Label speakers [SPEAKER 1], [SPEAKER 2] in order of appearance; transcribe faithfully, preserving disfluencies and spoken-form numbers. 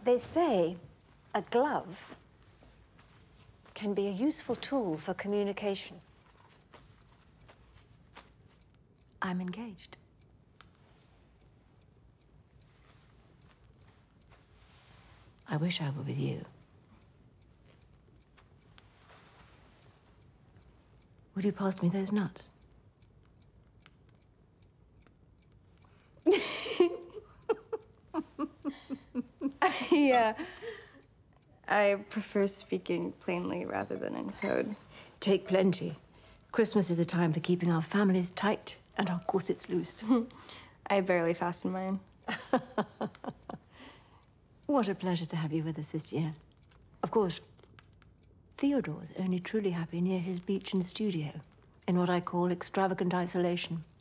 [SPEAKER 1] They say a glove can be a useful tool for communication. I'm engaged. I wish I were with you. Would you pass me those nuts?
[SPEAKER 2] Yeah. I prefer speaking plainly rather than in code.
[SPEAKER 1] Take plenty. Christmas is a time for keeping our families tight and our corsets loose.
[SPEAKER 2] I barely fasten mine.
[SPEAKER 1] What a pleasure to have you with us this year. Of course, Theodore's only truly happy near his beach and studio, in what I call extravagant isolation.